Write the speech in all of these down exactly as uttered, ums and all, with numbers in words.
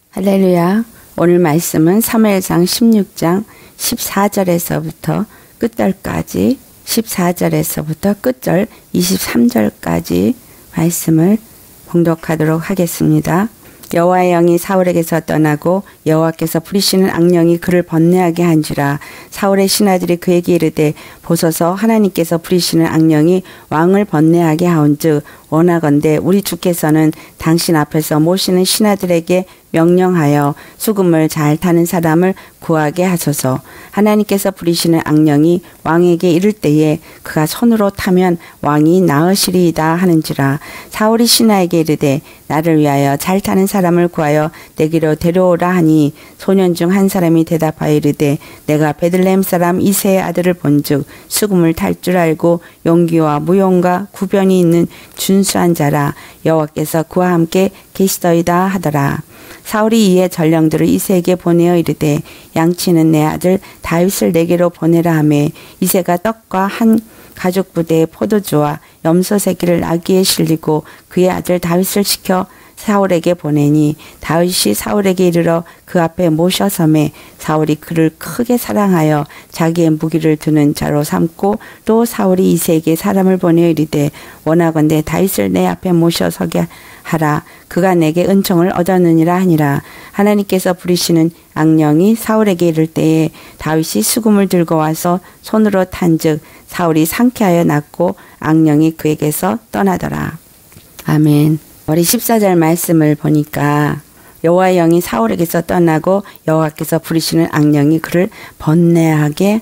할렐루야. 오늘 말씀은 사무엘상 십육 장 십사 절에서부터 끝절까지 십사 절에서부터 끝절 이십삼 절까지 말씀을 봉독하도록 하겠습니다. 여호와의 영이 사울에게서 떠나고 여호와께서 부리시는 악령이 그를 번뇌하게 한지라. 사울의 신하들이 그에게 이르되 보소서 하나님께서 부리시는 악령이 왕을 번뇌하게 하온즉 원하건대 우리 주께서는 당신 앞에서 모시는 신하들에게 명령하여 수금을 잘 타는 사람을 구하게 하소서. 하나님께서 부리시는 악령이 왕에게 이를 때에 그가 손으로 타면 왕이 나으시리이다 하는지라. 사울이 신하에게 이르되 나를 위하여 잘 타는 사람을 구하여 내게로 데려오라 하니 소년 중 한 사람이 대답하여 이르되 내가 베들레헴 사람 이새의 아들을 본즉 수금을 탈 줄 알고 용기와 무용과 구변이 있는 준수한 자라. 여호와께서 그와 함께 계시더이다 하더라. 사울이 이에 전령들을 이새에게 보내어 이르되 양치는 내 아들 다윗을 내게로 보내라 하매 이새가 떡과 한 가죽 부대의 포도주와 염소 새끼를 나귀에 실리고 그의 아들 다윗을 시켜 사울에게 보내니 다윗이 사울에게 이르러 그 앞에 모셔섬에 사울이 그를 크게 사랑하여 자기의 무기를 두는 자로 삼고 또 사울이 이새에게 사람을 보내어 이르되 원하건대 다윗을 내 앞에 모셔서게 하라. 그가 내게 은총을 얻었느니라 하니라. 하나님께서 부리시는 악령이 사울에게 이를 때에 다윗이 수금을 들고 와서 손으로 탄즉 사울이 상쾌하여 낫고 악령이 그에게서 떠나더라. 아멘. 우리 십사 절 말씀을 보니까 여호와의 영이 사울에게서 떠나고 여호와께서 부리시는 악령이 그를 번뇌하게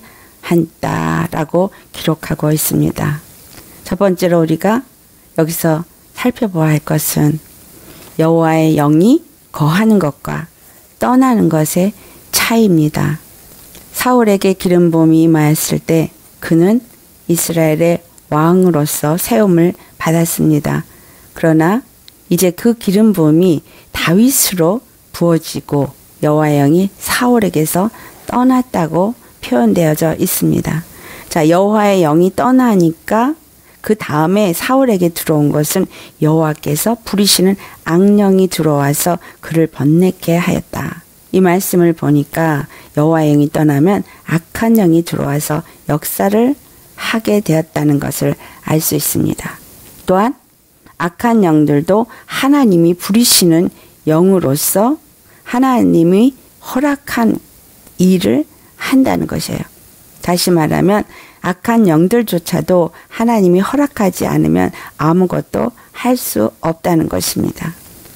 한다라고 기록하고 있습니다. 첫 번째로 우리가 여기서 살펴보아야 할 것은 여호와의 영이 거하는 것과 떠나는 것의 차이입니다. 사울에게 기름 부음이 임하였을 때 그는 이스라엘의 왕으로서 세움을 받았습니다. 그러나 이제 그 기름 부음이 다윗으로 부어지고 여호와의 영이 사울에게서 떠났다고 표현되어져 있습니다. 자, 여호와의 영이 떠나니까 그 다음에 사울에게 들어온 것은 여호와께서 부리시는 악령이 들어와서 그를 번뇌케 하였다. 이 말씀을 보니까 여호와의 영이 떠나면 악한 영이 들어와서 역사를 하게 되었다는 것을 알 수 있습니다. 또한 악한 영들도 하나님이 부리시는 영으로서 하나님이 허락한 일을 한다는 것이에요. 다시 말하면 악한 영들조차도 하나님이 허락하지 않으면 아무것도 할 수 없다는 것입니다.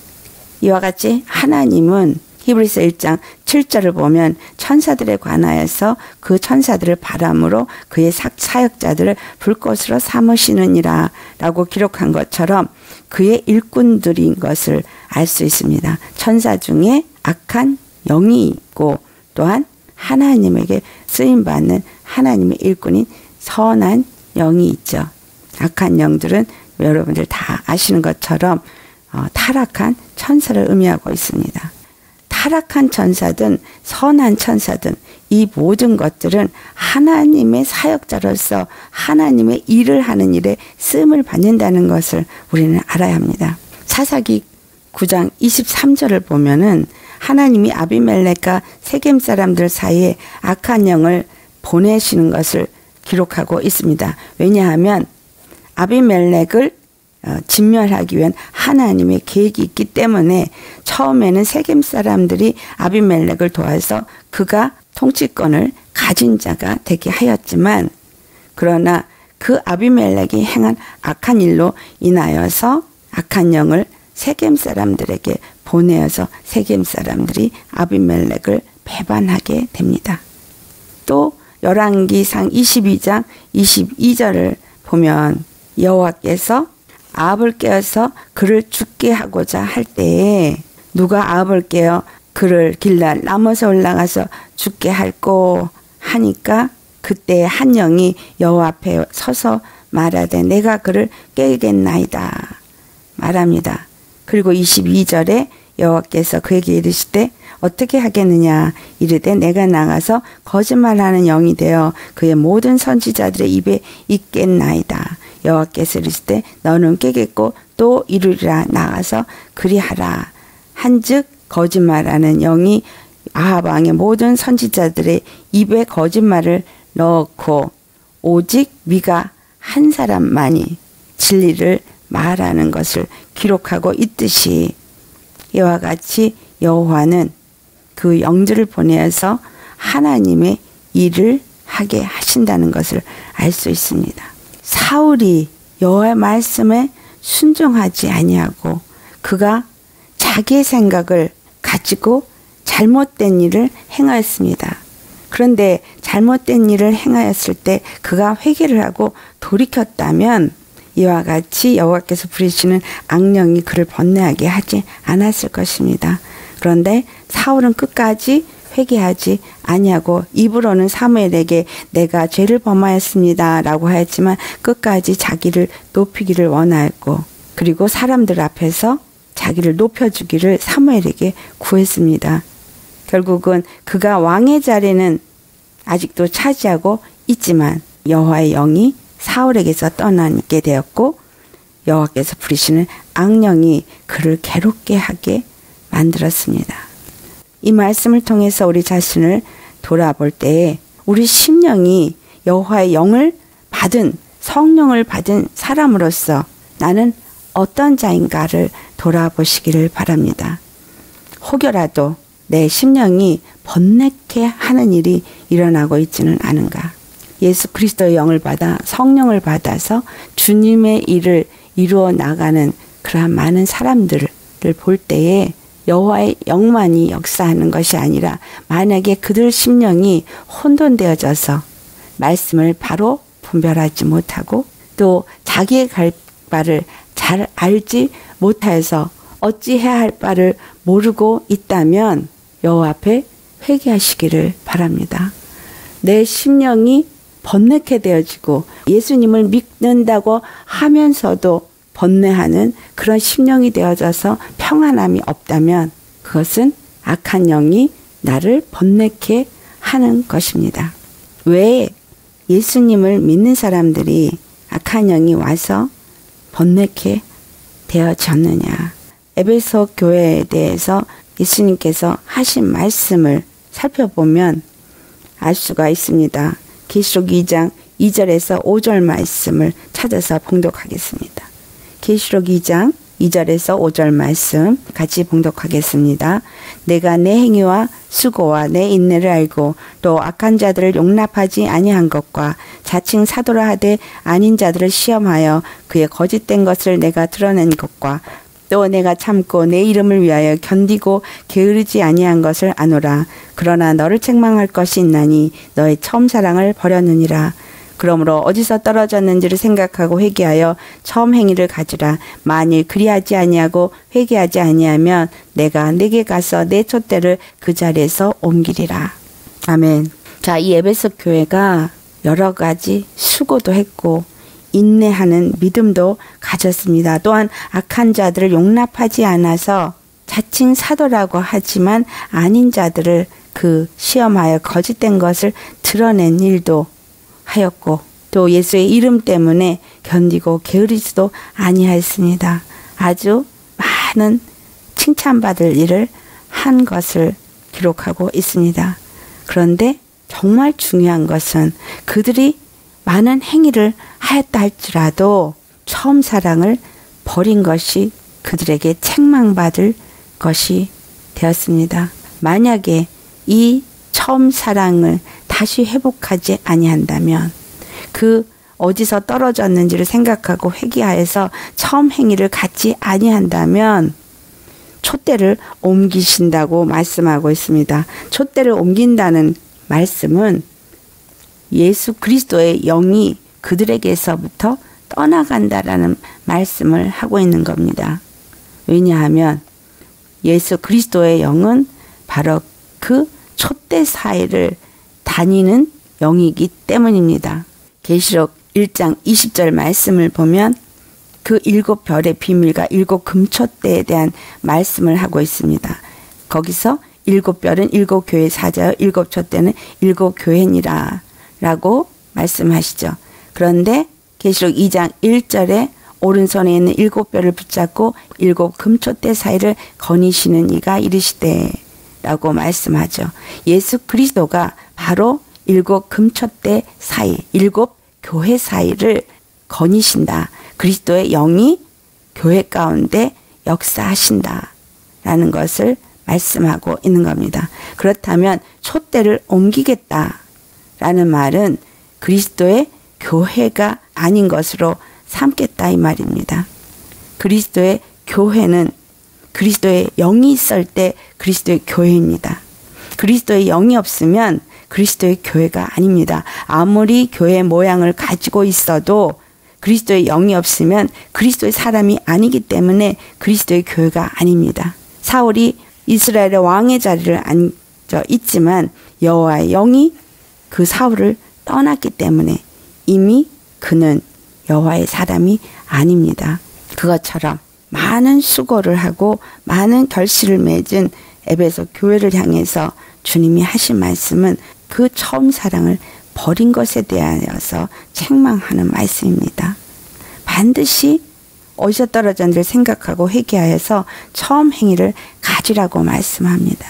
이와 같이 하나님은 히브리서 일 장 칠 절을 보면 천사들에 관하여서 그 천사들을 바람으로 그의 사역자들을 불꽃으로 삼으시느니라 라고 기록한 것처럼 그의 일꾼들인 것을 알 수 있습니다. 천사 중에 악한 영이 있고 또한 하나님에게 쓰임받는 하나님의 일꾼인 선한 영이 있죠. 악한 영들은 여러분들 다 아시는 것처럼 어, 타락한 천사를 의미하고 있습니다. 타락한 천사든 선한 천사든 이 모든 것들은 하나님의 사역자로서 하나님의 일을 하는 일에 쓰임을 받는다는 것을 우리는 알아야 합니다. 사사기 구 장 이십삼 절을 보면은 하나님이 아비멜렉과 세겜 사람들 사이에 악한 영을 보내시는 것을 기록하고 있습니다. 왜냐하면 아비멜렉을 어, 진멸하기 위한 하나님의 계획이 있기 때문에 처음에는 세겜 사람들이 아비멜렉을 도와서 그가 통치권을 가진 자가 되게 하였지만 그러나 그 아비멜렉이 행한 악한 일로 인하여서 악한 영을 세겜 사람들에게 보내어서 세겜 사람들이 아비멜렉을 배반하게 됩니다. 또 열왕기상 이십이 장 이십이 절을 보면 여호와께서 아합을 깨어서 그를 죽게 하고자 할 때에 누가 아합을 깨어 그를 길랄 라못에 올라가서 죽게 할꼬 하니까 그때 한 영이 여호와 앞에 서서 말하되 내가 그를 깨겠나이다 말합니다. 그리고 이십이 절에 여호와께서 그에게 이르시되 어떻게 하겠느냐 이르되 내가 나가서 거짓말하는 영이 되어 그의 모든 선지자들의 입에 있겠나이다. 여호와께서 이르시되 너는 깨겠고 또 이루리라 나가서 그리하라 한즉 거짓말하는 영이 아합 왕의 모든 선지자들의 입에 거짓말을 넣고 오직 미가 한 사람만이 진리를 말하는 것을 기록하고 있듯이 이와 같이 여호와는 그 영들을 보내어서 하나님의 일을 하게 하신다는 것을 알 수 있습니다. 사울이 여호와의 말씀에 순종하지 아니하고 그가 자기의 생각을 가지고 잘못된 일을 행하였습니다. 그런데 잘못된 일을 행하였을 때 그가 회개를 하고 돌이켰다면 이와 같이 여호와께서 부리시는 악령이 그를 번뇌하게 하지 않았을 것입니다. 그런데 사울은 끝까지 회개하지 아니하고 입으로는 사무엘에게 내가 죄를 범하였습니다 라고 하였지만 끝까지 자기를 높이기를 원하였고 그리고 사람들 앞에서 자기를 높여주기를 사무엘에게 구했습니다. 결국은 그가 왕의 자리는 아직도 차지하고 있지만 여호와의 영이 사울에게서 떠나게 되었고 여호와께서 부리시는 악령이 그를 괴롭게 하게 만들었습니다. 이 말씀을 통해서 우리 자신을 돌아볼 때에 우리 심령이 여호와의 영을 받은 성령을 받은 사람으로서 나는 어떤 자인가를 돌아보시기를 바랍니다. 혹여라도 내 심령이 번뇌케 하는 일이 일어나고 있지는 않은가. 예수 그리스도의 영을 받아 성령을 받아서 주님의 일을 이루어 나가는 그러한 많은 사람들을 볼 때에 여호와의 영만이 역사하는 것이 아니라 만약에 그들 심령이 혼돈되어져서 말씀을 바로 분별하지 못하고 또 자기의 갈 바를 잘 알지 못해서 어찌해야 할 바를 모르고 있다면 여호와 앞에 회개하시기를 바랍니다. 내 심령이 번뇌케 되어지고 예수님을 믿는다고 하면서도 번뇌하는 그런 심령이 되어져서 평안함이 없다면 그것은 악한 영이 나를 번뇌케 하는 것입니다. 왜 예수님을 믿는 사람들이 악한 영이 와서 번뇌케 되어졌느냐. 에베소 교회에 대해서 예수님께서 하신 말씀을 살펴보면 알 수가 있습니다. 계시록 이 장 이 절에서 오 절 말씀을 찾아서 봉독하겠습니다. 계시록 이 장 이 절에서 오 절 말씀 같이 봉독하겠습니다. 내가 내 행위와 수고와 내 인내를 알고 또 악한 자들을 용납하지 아니한 것과 자칭 사도라 하되 아닌 자들을 시험하여 그의 거짓된 것을 내가 드러낸 것과 또 내가 참고 내 이름을 위하여 견디고 게으르지 아니한 것을 아노라. 그러나 너를 책망할 것이 있나니 너의 처음 사랑을 버렸느니라. 그러므로 어디서 떨어졌는지를 생각하고 회개하여 처음 행위를 가지라. 만일 그리하지 아니하고 회개하지 아니하면 내가 내게 가서 내 촛대를 그 자리에서 옮기리라. 아멘. 자, 이 에베소 교회가 여러 가지 수고도 했고 인내하는 믿음도 가졌습니다. 또한 악한 자들을 용납하지 않아서 자칭 사도라고 하지만 아닌 자들을 그 시험하여 거짓된 것을 드러낸 일도 하였고 또 예수의 이름 때문에 견디고 게으르지도 아니하였습니다. 아주 많은 칭찬받을 일을 한 것을 기록하고 있습니다. 그런데 정말 중요한 것은 그들이 많은 행위를 하였다 할지라도 처음 사랑을 버린 것이 그들에게 책망받을 것이 되었습니다. 만약에 이 처음 사랑을 다시 회복하지 아니한다면 그 어디서 떨어졌는지를 생각하고 회개하여서 처음 행위를 갖지 아니한다면 촛대를 옮기신다고 말씀하고 있습니다. 촛대를 옮긴다는 말씀은 예수 그리스도의 영이 그들에게서부터 떠나간다라는 말씀을 하고 있는 겁니다. 왜냐하면 예수 그리스도의 영은 바로 그 촛대 사이를 다니는 영이기 때문입니다. 계시록 일 장 이십 절 말씀을 보면 그 일곱 별의 비밀과 일곱 금촛대에 대한 말씀을 하고 있습니다. 거기서 일곱 별은 일곱 교회 사자요 일곱 촛대는 일곱 교회니라 라고 말씀하시죠. 그런데 계시록 이 장 일 절에 오른손에 있는 일곱 뼈를 붙잡고 일곱 금촛대 사이를 거니시는 이가 이르시되 라고 말씀하죠. 예수 그리스도가 바로 일곱 금촛대 사이, 일곱 교회 사이를 거니신다. 그리스도의 영이 교회 가운데 역사하신다 라는 것을 말씀하고 있는 겁니다. 그렇다면 촛대를 옮기겠다 라는 말은 그리스도의 교회가 아닌 것으로 삼겠다 이 말입니다. 그리스도의 교회는 그리스도의 영이 있을 때 그리스도의 교회입니다. 그리스도의 영이 없으면 그리스도의 교회가 아닙니다. 아무리 교회 모양을 가지고 있어도 그리스도의 영이 없으면 그리스도의 사람이 아니기 때문에 그리스도의 교회가 아닙니다. 사울이 이스라엘의 왕의 자리를 앉아 있지만 여호와의 영이 그 사울을 떠났기 때문에 이미 그는 여호와의 사람이 아닙니다. 그것처럼 많은 수고를 하고 많은 결실을 맺은 에베소 교회를 향해서 주님이 하신 말씀은 그 처음 사랑을 버린 것에 대하여서 책망하는 말씀입니다. 반드시 어디서 떨어졌는지를 생각하고 회개하여서 처음 행위를 가지라고 말씀합니다.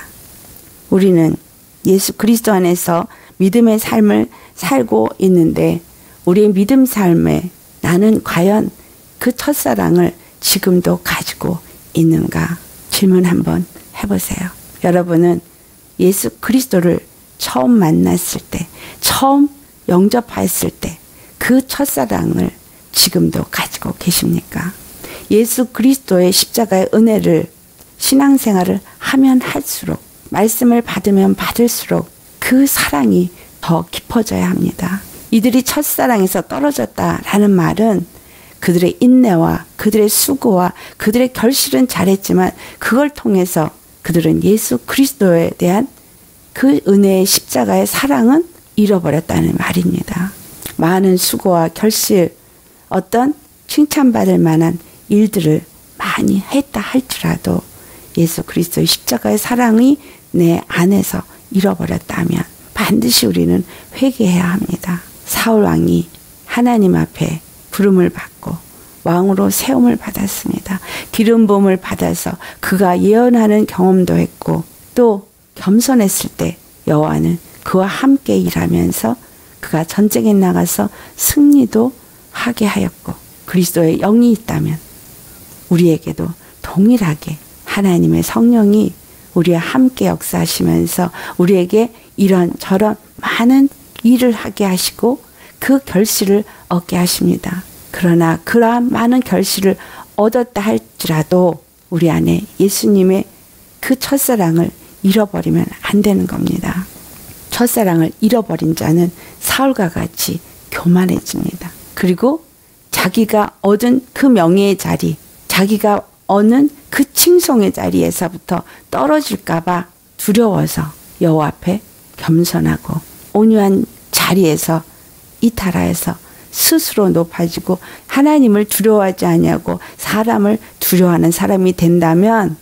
우리는 예수 그리스도 안에서 믿음의 삶을 살고 있는데 우리의 믿음 삶에 나는 과연 그 첫사랑을 지금도 가지고 있는가 질문 한번 해보세요. 여러분은 예수 그리스도를 처음 만났을 때, 처음 영접했을 때 그 첫사랑을 지금도 가지고 계십니까? 예수 그리스도의 십자가의 은혜를 신앙생활을 하면 할수록 말씀을 받으면 받을수록 그 사랑이 더 깊어져야 합니다. 이들이 첫사랑에서 떨어졌다라는 말은 그들의 인내와 그들의 수고와 그들의 결실은 잘했지만 그걸 통해서 그들은 예수 그리스도에 대한 그 은혜의 십자가의 사랑은 잃어버렸다는 말입니다. 많은 수고와 결실, 어떤 칭찬받을 만한 일들을 많이 했다 할지라도 예수 그리스도의 십자가의 사랑이 내 안에서 잃어버렸다면 반드시 우리는 회개해야 합니다. 사울 왕이 하나님 앞에 부름을 받고 왕으로 세움을 받았습니다. 기름 부음을 받아서 그가 예언하는 경험도 했고 또 겸손했을 때 여호와는 그와 함께 일하면서 그가 전쟁에 나가서 승리도 하게 하였고 그리스도의 영이 있다면 우리에게도 동일하게 하나님의 성령이 우리와 함께 역사하시면서 우리에게 이런 저런 많은 일을 하게 하시고 그 결실을 얻게 하십니다. 그러나 그러한 많은 결실을 얻었다 할지라도 우리 안에 예수님의 그 첫사랑을 잃어버리면 안 되는 겁니다. 첫사랑을 잃어버린 자는 사울과 같이 교만해집니다. 그리고 자기가 얻은 그 명예의 자리, 자기가 얻는 그 칭송의 자리에서부터 떨어질까 봐 두려워서 여호와 앞에 겸손하고 온유한 자리에서 이탈하여서 스스로 높아지고 하나님을 두려워하지 아니하고 사람을 두려워하는 사람이 된다면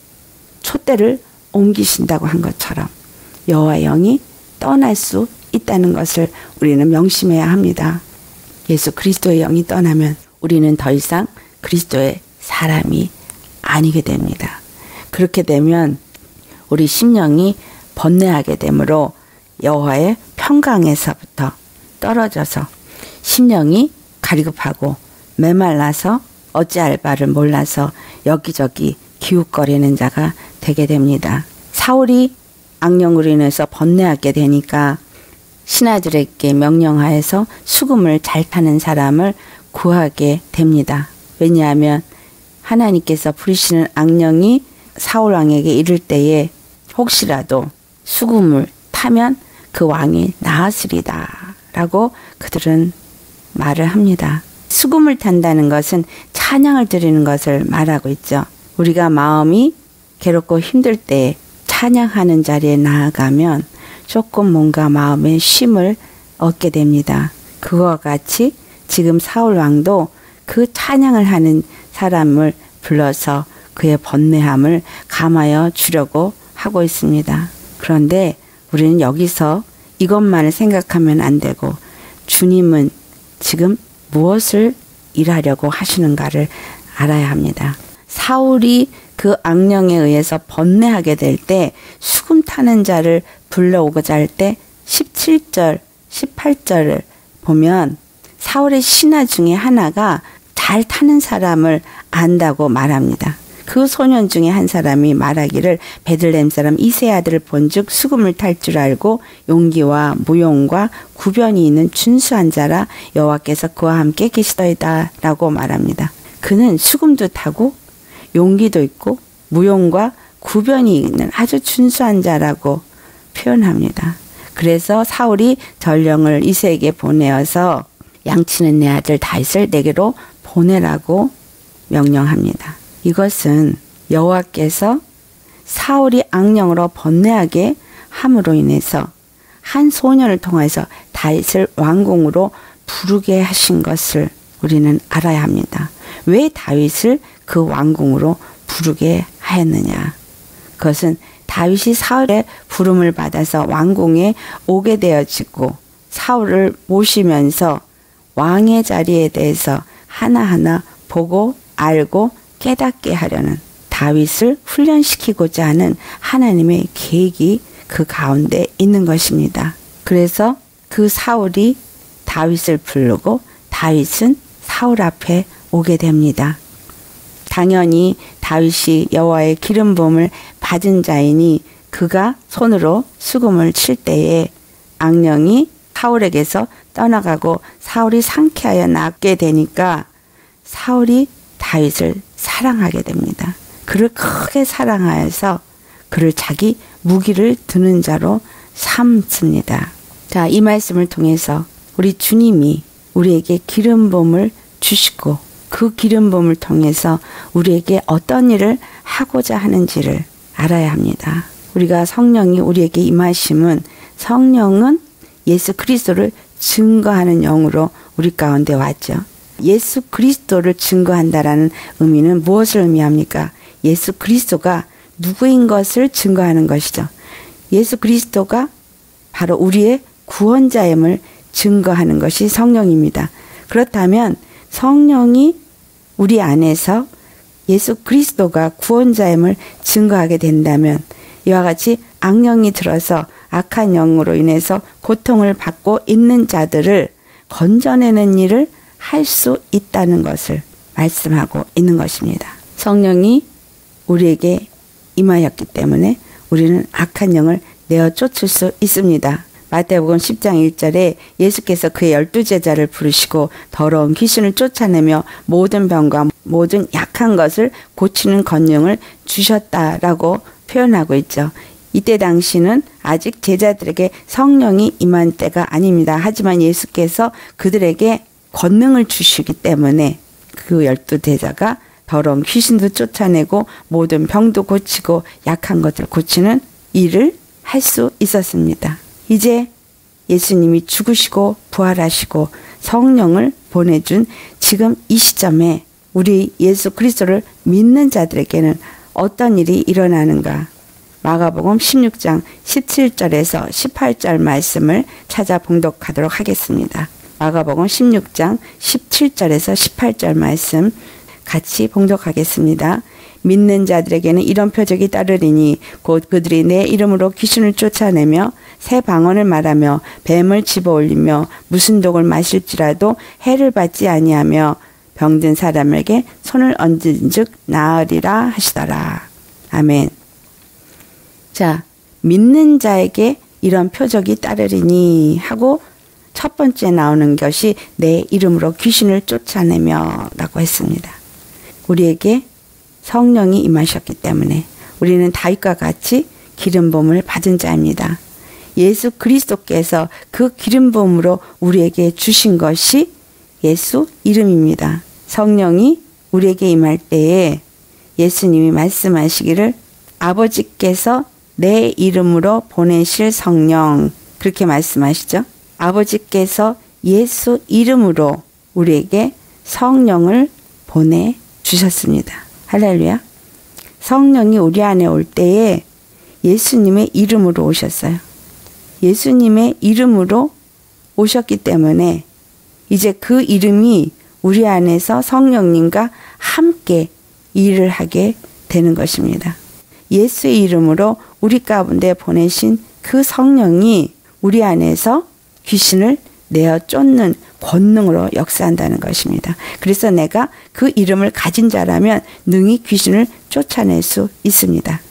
촛대를 옮기신다고 한 것처럼 여호와의 영이 떠날 수 있다는 것을 우리는 명심해야 합니다. 예수 그리스도의 영이 떠나면 우리는 더 이상 그리스도의 사람이 아니게 됩니다. 그렇게 되면 우리 심령이 번뇌하게 되므로 여호와의 평강에서부터 떨어져서 심령이 가리급하고 메말라서 어찌할 바를 몰라서 여기저기 기웃거리는 자가 되게 됩니다. 사울이 악령으로 인해서 번뇌하게 되니까 신하들에게 명령하여서 수금을 잘 타는 사람을 구하게 됩니다. 왜냐하면 하나님께서 부리시는 악령이 사울 왕에게 이를 때에 혹시라도 수금을 타면 그 왕이 나았으리다 라고 그들은 말을 합니다. 수금을 탄다는 것은 찬양을 드리는 것을 말하고 있죠. 우리가 마음이 괴롭고 힘들 때 찬양하는 자리에 나아가면 조금 뭔가 마음의 쉼을 얻게 됩니다. 그와 같이 지금 사울 왕도 그 찬양을 하는 사람을 불러서 그의 번뇌함을 감하여 주려고 하고 있습니다. 그런데 우리는 여기서 이것만을 생각하면 안 되고 주님은 지금 무엇을 일하려고 하시는가를 알아야 합니다. 사울이 그 악령에 의해서 번뇌하게 될 때 수금 타는 자를 불러오고자 할 때 십칠 절, 십팔 절을 보면 사울의 신하 중에 하나가 잘 타는 사람을 안다고 말합니다. 그 소년 중에 한 사람이 말하기를 베들레헴 사람 이새의 아들을 본즉 수금을 탈 줄 알고 용기와 무용과 구변이 있는 준수한 자라 여호와께서 그와 함께 계시더이다 라고 말합니다. 그는 수금도 타고 용기도 있고 무용과 구변이 있는 아주 준수한 자라고 표현합니다. 그래서 사울이 전령을 이새에게 보내어서 양치는 내 아들 다윗을 내게로 보내라고 명령합니다. 이것은 여호와께서 사울이 악령으로 번뇌하게 함으로 인해서 한 소년을 통해서 다윗을 왕궁으로 부르게 하신 것을 우리는 알아야 합니다. 왜 다윗을 그 왕궁으로 부르게 하였느냐? 그것은 다윗이 사울의 부름을 받아서 왕궁에 오게 되어지고 사울을 모시면서 왕의 자리에 대해서 하나하나 보고 알고 깨닫게 하려는 다윗을 훈련시키고자 하는 하나님의 계획이 그 가운데 있는 것입니다. 그래서 그 사울이 다윗을 부르고 다윗은 사울 앞에 오게 됩니다. 당연히 다윗이 여호와의 기름 부음을 받은 자이니 그가 손으로 수금을 칠 때에 악령이 사울에게서 떠나가고 사울이 상쾌하여 낫게 되니까 사울이 다윗을 사랑하게 됩니다. 그를 크게 사랑하여서 그를 자기 무기를 드는 자로 삼습니다. 자, 이 말씀을 통해서 우리 주님이 우리에게 기름 부음을 주시고 그 기름 부음을 통해서 우리에게 어떤 일을 하고자 하는지를 알아야 합니다. 우리가 성령이 우리에게 임하심은 성령은 예수 그리스도를 증거하는 영으로 우리 가운데 왔죠. 예수 그리스도를 증거한다라는 의미는 무엇을 의미합니까? 예수 그리스도가 누구인 것을 증거하는 것이죠. 예수 그리스도가 바로 우리의 구원자임을 증거하는 것이 성령입니다. 그렇다면 성령이 우리 안에서 예수 그리스도가 구원자임을 증거하게 된다면 이와 같이 악령이 들어서 악한 영으로 인해서 고통을 받고 있는 자들을 건져내는 일을 할 수 있다는 것을 말씀하고 있는 것입니다. 성령이 우리에게 임하였기 때문에 우리는 악한 영을 내어 쫓을 수 있습니다. 마태복음 십 장 일 절에 예수께서 그의 열두 제자를 부르시고 더러운 귀신을 쫓아내며 모든 병과 모든 약한 것을 고치는 권능을 주셨다라고 표현하고 있죠. 이때 당시는 아직 제자들에게 성령이 임한 때가 아닙니다. 하지만 예수께서 그들에게 권능을 주시기 때문에 그 열두 제자가 더러운 귀신도 쫓아내고 모든 병도 고치고 약한 것을 고치는 일을 할 수 있었습니다. 이제 예수님이 죽으시고 부활하시고 성령을 보내준 지금 이 시점에 우리 예수 그리스도를 믿는 자들에게는 어떤 일이 일어나는가? 마가복음 십육 장 십칠 절에서 십팔 절 말씀을 찾아 봉독하도록 하겠습니다. 마가복음 십육 장 십칠 절에서 십팔 절 말씀 같이 봉독하겠습니다. 믿는 자들에게는 이런 표적이 따르리니 곧 그들이 내 이름으로 귀신을 쫓아내며 새 방언을 말하며 뱀을 집어올리며 무슨 독을 마실지라도 해를 받지 아니하며 병든 사람에게 손을 얹은즉 나으리라 하시더라. 아멘. 자, 믿는 자에게 이런 표적이 따르리니 하고 첫 번째 나오는 것이 내 이름으로 귀신을 쫓아내며 라고 했습니다. 우리에게 성령이 임하셨기 때문에 우리는 다윗과 같이 기름 부음을 받은 자입니다. 예수 그리스도께서 그 기름 부음으로 우리에게 주신 것이 예수 이름입니다. 성령이 우리에게 임할 때에 예수님이 말씀하시기를 아버지께서 내 이름으로 보내실 성령 그렇게 말씀하시죠. 아버지께서 예수 이름으로 우리에게 성령을 보내주셨습니다. 할렐루야. 성령이 우리 안에 올 때에 예수님의 이름으로 오셨어요. 예수님의 이름으로 오셨기 때문에 이제 그 이름이 우리 안에서 성령님과 함께 일을 하게 되는 것입니다. 예수의 이름으로 우리 가운데 보내신 그 성령이 우리 안에서 귀신을 내어 쫓는 권능으로 역사한다는 것입니다. 그래서 내가 그 이름을 가진 자라면 능히 귀신을 쫓아낼 수 있습니다.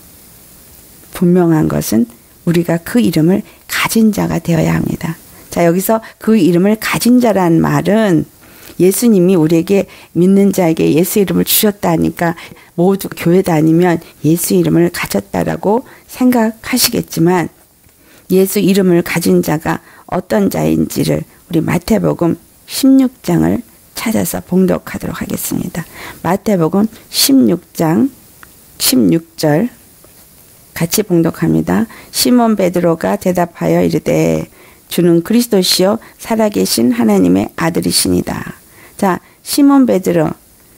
분명한 것은 우리가 그 이름을 가진 자가 되어야 합니다. 자, 여기서 그 이름을 가진 자란 말은 예수님이 우리에게 믿는 자에게 예수 이름을 주셨다니까 모두 교회 다니면 예수 이름을 가졌다라고 생각하시겠지만 예수 이름을 가진 자가 어떤 자인지를 우리 마태복음 십육 장을 찾아서 봉독하도록 하겠습니다. 마태복음 십육 장 십육 절 같이 봉독합니다. 시몬 베드로가 대답하여 이르되 주는 그리스도시요 살아계신 하나님의 아들이시니다. 자, 시몬 베드로,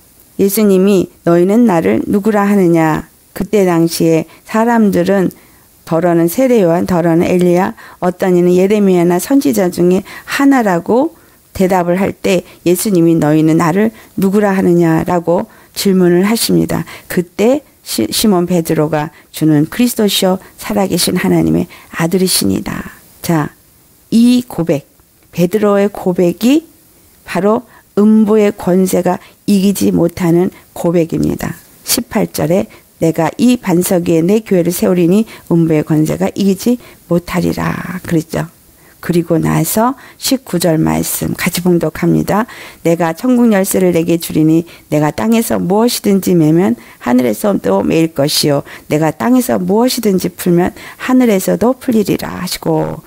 예수님이 너희는 나를 누구라 하느냐. 그때 당시에 사람들은 더러는 세례요한, 더러는 엘리야, 어떤 이는 예레미야나 선지자 중에 하나라고 대답을 할 때 예수님이 너희는 나를 누구라 하느냐라고 질문을 하십니다. 그때 시, 시몬 베드로가 주는 그리스도시요 살아계신 하나님의 아들이시니다. 자, 이 고백, 베드로의 고백이 바로 음부의 권세가 이기지 못하는 고백입니다. 십팔 절에 내가 이 반석 위에 내 교회를 세우리니 음부의 권세가 이기지 못하리라 그랬죠. 그리고 나서 십구 절 말씀 같이 봉독합니다. 내가 천국 열쇠를 내게 주리니 내가 땅에서 무엇이든지 매면 하늘에서도 매일 것이요 내가 땅에서 무엇이든지 풀면 하늘에서도 풀리리라 하시고,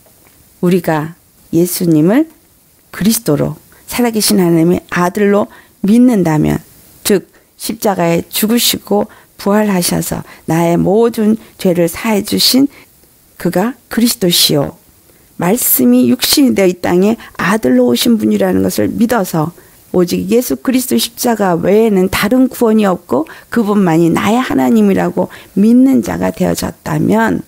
우리가 예수님을 그리스도로 살아계신 하나님의 아들로 믿는다면, 즉 십자가에 죽으시고 부활하셔서 나의 모든 죄를 사해 주신 그가 그리스도시요 말씀이 육신이 되어 이 땅에 아들로 오신 분이라는 것을 믿어서 오직 예수 그리스도 십자가 외에는 다른 구원이 없고 그분만이 나의 하나님이라고 믿는 자가 되어졌다면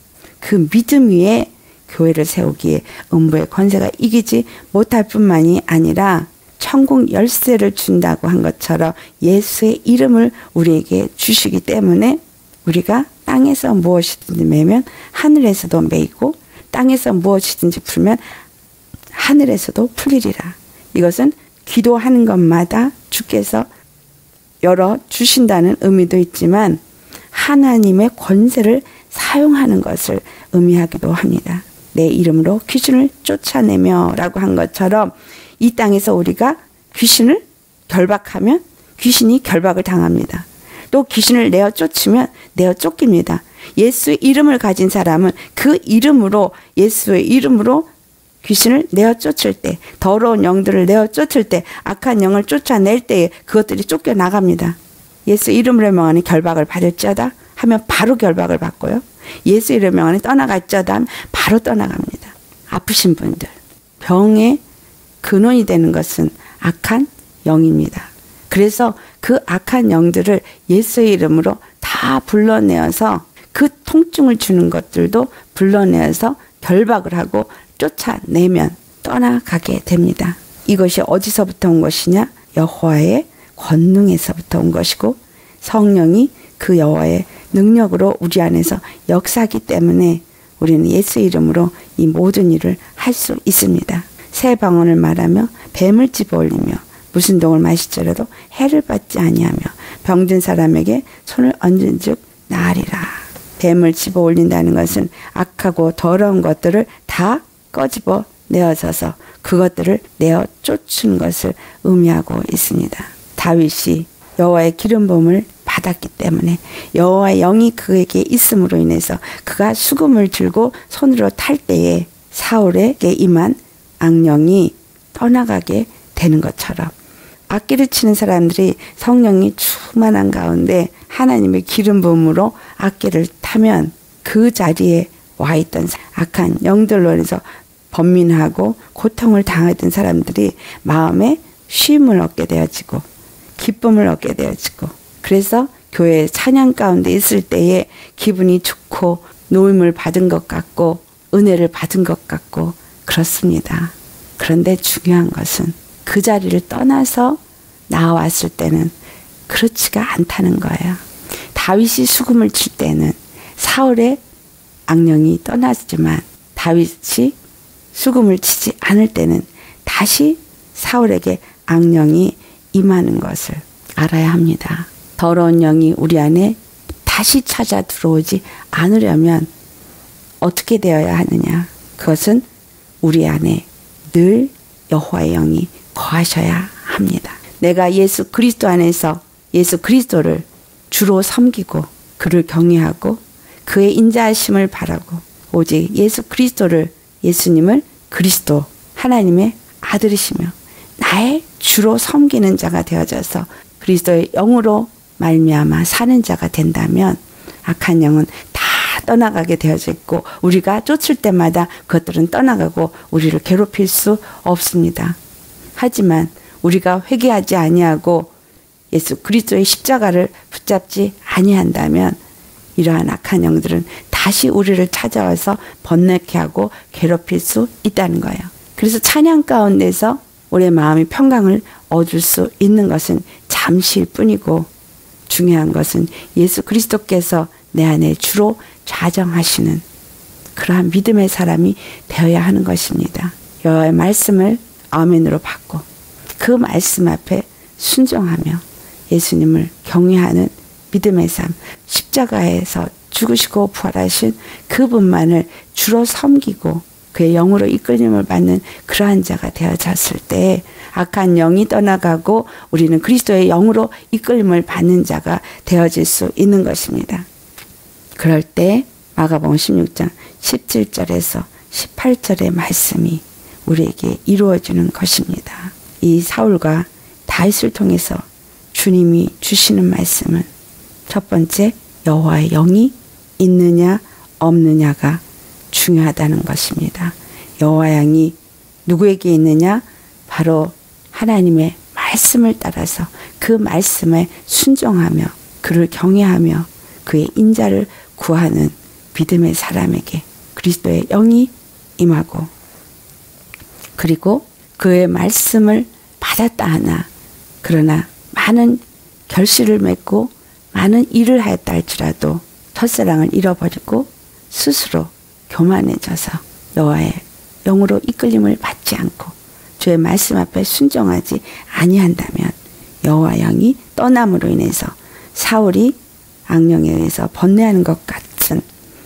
그 믿음 위에 교회를 세우기에 음부의 권세가 이기지 못할 뿐만이 아니라 천국 열쇠를 준다고 한 것처럼 예수의 이름을 우리에게 주시기 때문에 우리가 땅에서 무엇이든지 매면 하늘에서도 매이고 땅에서 무엇이든지 풀면 하늘에서도 풀리리라. 이것은 기도하는 것마다 주께서 열어 주신다는 의미도 있지만 하나님의 권세를 사용하는 것을 의미하기도 합니다. 내 이름으로 귀신을 쫓아내며 라고 한 것처럼 이 땅에서 우리가 귀신을 결박하면 귀신이 결박을 당합니다. 또 귀신을 내어 쫓으면 내어 쫓깁니다. 예수의 이름을 가진 사람은 그 이름으로, 예수의 이름으로 귀신을 내어 쫓을 때, 더러운 영들을 내어 쫓을 때, 악한 영을 쫓아낼 때에 그것들이 쫓겨나갑니다. 예수 이름으로 명하니 결박을 받을지어다 하면 바로 결박을 받고요. 예수 이름으로 명하니 떠나갈지어다 하면 바로 떠나갑니다. 아프신 분들, 병의 근원이 되는 것은 악한 영입니다. 그래서 그 악한 영들을 예수의 이름으로 다 불러내어서 그 통증을 주는 것들도 불러내어서 결박을 하고 쫓아내면 떠나가게 됩니다. 이것이 어디서부터 온 것이냐? 여호와의 권능에서부터 온 것이고 성령이 그 여호와의 능력으로 우리 안에서 역사하기 때문에 우리는 예수 이름으로 이 모든 일을 할 수 있습니다. 새 방언을 말하며 뱀을 집어올리며 무슨 독을 마실지라도 해를 받지 아니하며 병든 사람에게 손을 얹은 즉 나으리라. 뱀을 집어올린다는 것은 악하고 더러운 것들을 다 꺼집어 내어져서 그것들을 내어 쫓은 것을 의미하고 있습니다. 다윗이 여호와의 기름 부음을 받았기 때문에 여호와의 영이 그에게 있음으로 인해서 그가 수금을 들고 손으로 탈 때에 사울에게 임한 악령이 떠나가게 되는 것처럼 악기를 치는 사람들이 성령이 충만한 가운데 하나님의 기름 부음으로 악기를 타면 그 자리에 와 있던 악한 영들로 인해서 번민하고 고통을 당하던 사람들이 마음에 쉼을 얻게 되어지고 기쁨을 얻게 되어지고, 그래서 교회 찬양 가운데 있을 때에 기분이 좋고 노임을 받은 것 같고 은혜를 받은 것 같고 그렇습니다. 그런데 중요한 것은 그 자리를 떠나서 나왔을 때는 그렇지가 않다는 거예요. 다윗이 수금을 칠 때는 사울의 악령이 떠났지만 다윗이 수금을 치지 않을 때는 다시 사울에게 악령이 임하는 것을 알아야 합니다. 더러운 영이 우리 안에 다시 찾아 들어오지 않으려면 어떻게 되어야 하느냐? 그것은 우리 안에 늘 여호와의 영이 거하셔야 합니다. 내가 예수 그리스도 안에서 예수 그리스도를 주로 섬기고 그를 경외하고 그의 인자하심을 바라고 오직 예수 그리스도를 예수님을 그리스도 하나님의 아들이시며 나의 주로 섬기는 자가 되어져서 그리스도의 영으로 말미암아 사는 자가 된다면 악한 영은 다 떠나가게 되어져 있고 우리가 쫓을 때마다 그것들은 떠나가고 우리를 괴롭힐 수 없습니다. 하지만 우리가 회개하지 아니하고 예수 그리스도의 십자가를 붙잡지 아니한다면 이러한 악한 영들은 다시 우리를 찾아와서 번뇌케 하고 괴롭힐 수 있다는 거예요. 그래서 찬양 가운데서 우리의 마음이 평강을 얻을 수 있는 것은 잠시일 뿐이고 중요한 것은 예수 그리스도께서 내 안에 주로 좌정하시는 그러한 믿음의 사람이 되어야 하는 것입니다. 여호와의 말씀을 아멘으로 받고 그 말씀 앞에 순종하며 예수님을 경외하는 믿음의 삶, 십자가에서 죽으시고 부활하신 그분만을 주로 섬기고 그의 영으로 이끌림을 받는 그러한 자가 되어졌을 때 악한 영이 떠나가고 우리는 그리스도의 영으로 이끌림을 받는 자가 되어질 수 있는 것입니다. 그럴 때 마가복음 십육 장 십칠 절에서 십팔 절의 말씀이 우리에게 이루어지는 것입니다. 이 사울과 다윗을 통해서 주님이 주시는 말씀은 첫 번째 여호와의 영이 있느냐 없느냐가 중요하다는 것입니다. 여호와의 영이 누구에게 있느냐? 바로 하나님의 말씀을 따라서 그 말씀에 순종하며 그를 경외하며 그의 인자를 구하는 믿음의 사람에게 그리스도의 영이 임하고 그리고 그의 말씀을 받았다 하나 그러나 많은 결실을 맺고 많은 일을 하였다 할지라도 첫사랑을 잃어버리고 스스로 교만해져서 여호와의 영으로 이끌림을 받지 않고 주의 말씀 앞에 순종하지 아니한다면 여호와 영이 떠남으로 인해서 사울이 악령에 의해서 번뇌하는 것 같은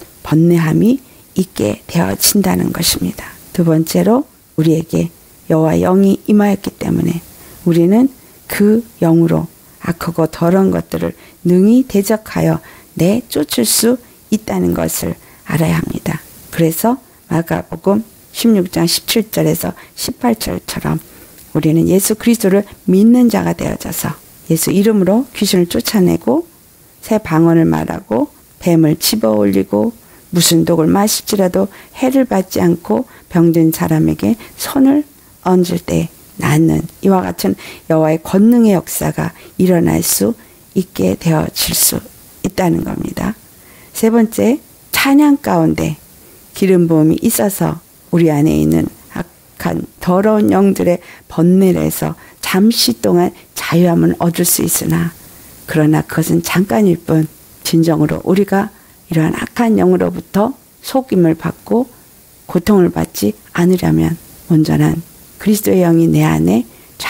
번뇌함이 있게 되어진다는 것입니다. 두 번째로 우리에게 여호와 영이 임하였기 때문에 우리는 그 영으로 악하고 더러운 것들을 능히 대적하여 내쫓을 수 있다는 것을 알아야 합니다. 그래서 마가복음 십육 장 십칠 절에서 십팔 절처럼 우리는 예수 그리스도를 믿는 자가 되어져서 예수 이름으로 귀신을 쫓아내고 새 방언을 말하고 뱀을 집어 올리고 무슨 독을 마실지라도 해를 받지 않고 병든 사람에게 손을 얹을 때 낫는 이와 같은 여호와의 권능의 역사가 일어날 수 있게 되어질 수 있다는 겁니다. 세 번째, 찬양 가운데 기름 부음이 있어서 우리 안에 있는 악한 더러운 영들의 번뇌를 해서 잠시 동안 자유함을 얻을 수 있으나 그러나 그것은 잠깐일 뿐 진정으로 우리가 이러한 악한 영으로부터 속임을 받고 고통을 받지 않으려면 온전한 그리스도의 영이 내 안에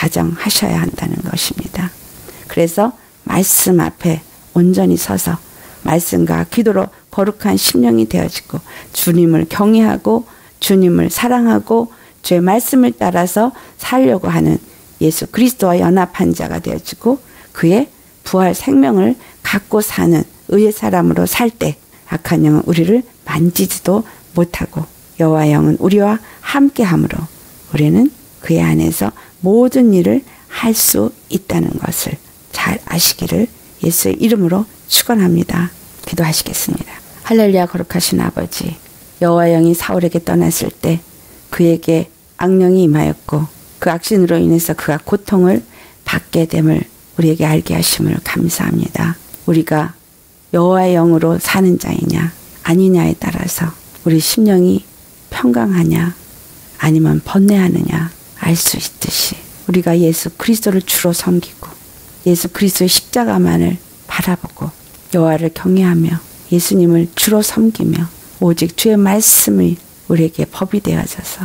좌정하셔야 한다는 것입니다. 그래서 말씀 앞에 온전히 서서 말씀과 기도로 거룩한 심령이 되어지고 주님을 경외하고 주님을 사랑하고 주의 말씀을 따라서 살려고 하는 예수 그리스도와 연합한 자가 되어지고 그의 부활 생명을 갖고 사는 의의 사람으로 살 때 악한 영은 우리를 만지지도 못하고 여호와의 영은 우리와 함께함으로 우리는 그의 안에서 모든 일을 할 수 있다는 것을 잘 아시기를 예수의 이름으로 축원합니다. 기도하시겠습니다. 할렐루야. 거룩하신 아버지, 여호와의 영이 사울에게 떠났을 때 그에게 악령이 임하였고 그 악신으로 인해서 그가 고통을 받게 됨을 우리에게 알게 하심을 감사합니다. 우리가 여호와의 영으로 사는 자이냐 아니냐에 따라서 우리 심령이 평강하냐 아니면 번뇌하느냐 알 수 있듯이 우리가 예수 그리스도를 주로 섬기고 예수 그리스도의 십자가만을 바라보고 여호와를 경외하며 예수님을 주로 섬기며 오직 주의 말씀이 우리에게 법이 되어져서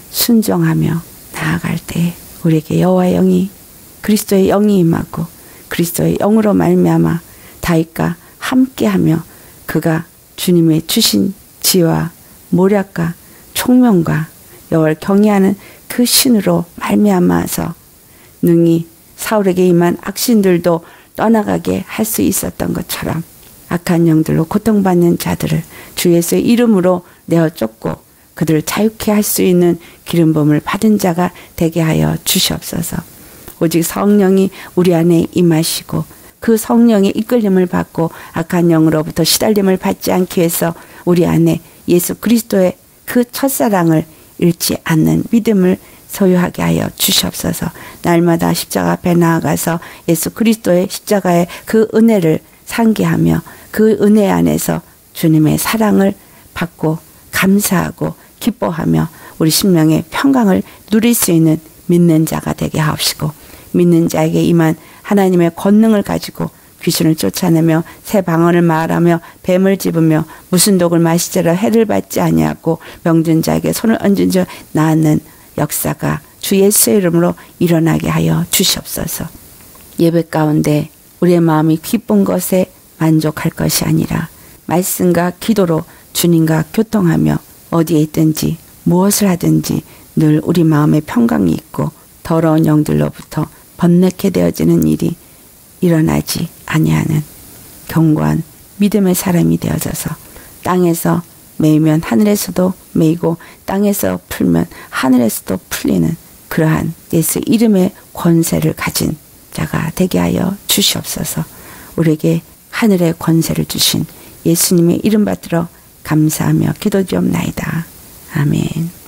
순종하며 나아갈 때 우리에게 여호와의 영이 그리스도의 영이 임하고 그리스도의 영으로 말미암아 다윗과 함께하며 그가 주님의 주신 지혜와 모략과 총명과 여호와를 경외하는 그 신으로 말미암아서 능히 사울에게 임한 악신들도 떠나가게 할 수 있었던 것처럼 악한 영들로 고통받는 자들을 주 예수의 이름으로 내어 쫓고 그들을 자유케 할 수 있는 기름 부음을 받은 자가 되게 하여 주시옵소서. 오직 성령이 우리 안에 임하시고 그 성령의 이끌림을 받고 악한 영으로부터 시달림을 받지 않기 위해서 우리 안에 예수 그리스도의 그 첫사랑을 잃지 않는 믿음을 소유하게 하여 주시옵소서. 날마다 십자가 앞에 나아가서 예수 그리스도의 십자가의 그 은혜를 상기하며 그 은혜 안에서 주님의 사랑을 받고 감사하고 기뻐하며 우리 심령의 평강을 누릴 수 있는 믿는 자가 되게 하옵시고 믿는 자에게 임한 하나님의 권능을 가지고 귀신을 쫓아내며 새 방언을 말하며 뱀을 집으며 무슨 독을 마시자라 해를 받지 아니하고 병든 자에게 손을 얹은 자 나는 역사가 주 예수의 이름으로 일어나게 하여 주시옵소서. 예배 가운데 우리의 마음이 기쁜 것에 만족할 것이 아니라 말씀과 기도로 주님과 교통하며 어디에 있든지 무엇을 하든지 늘 우리 마음에 평강이 있고 더러운 영들로부터 번뇌케 되어지는 일이 일어나지 아니하는 견고한 믿음의 사람이 되어져서 땅에서 매이면 하늘에서도 매이고 땅에서 풀면 하늘에서도 풀리는 그러한 예수 이름의 권세를 가진 자가 되게 하여 주시옵소서. 우리에게 하늘의 권세를 주신 예수님의 이름 받들어 감사하며 기도드리옵나이다. 아멘.